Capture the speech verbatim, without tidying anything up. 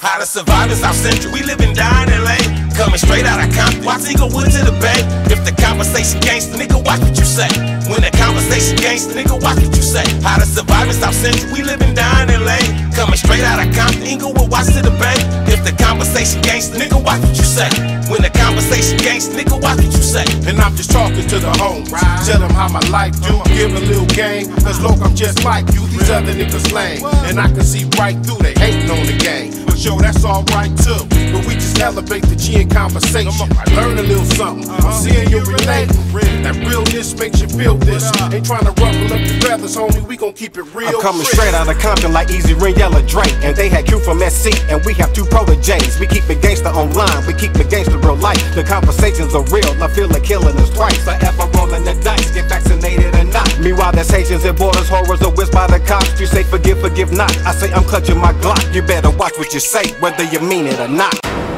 How to survive in South Central, we live and die in L A. Coming straight out of Compton, watch Inglewood to the Bay. If the conversation gangsta, nigga, watch what you say. When the conversation gangsta, nigga, watch what you say. How to survive in South Central, we live and die in L A. Coming straight out of Compton, Inglewood, watch to the Bay. If the conversation gangsta, nigga, watch what you say. When the conversation gangsta, nigga, watch what you say. And I'm just talking to the homies, tell them how my life do, give a little game. Cause look, I'm just like you, these other niggas lame. And I can see right through they hating on the game. But yo, that's alright too. But we just elevate the G in conversation. Learn a little something, I'm seeing you relating. That realness makes you feel this. Ain't trying to ruffle up your feathers, homie, we gon' keep it real. I'm coming straight out of Compton like Easy Ring, Yellow Drake. And they had Q from S C, and we have two Prodejes. We keep it gangsta online, we keep it gangsta real life. The conversations are real, I feel like killing us twice. Forever rolling the dice, get vaccinated or not. Meanwhile, there's Haitians and borders, horrors are whisked by the cops. You say forgive, forgive not. I say I'm clutching my Glock. You better watch what you say, whether you mean it or not.